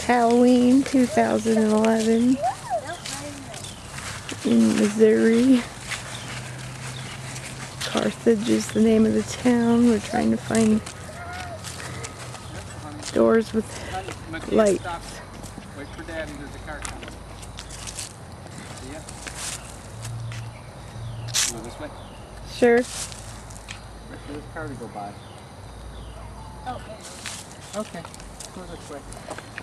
Halloween 2011 in Missouri. Carthage is the name of the town. We're trying to find doors with lights. Wait for Daddy, there's a car coming. See ya? Go this way? Sure. Wait for this car to go by. Oh, okay. Go this way.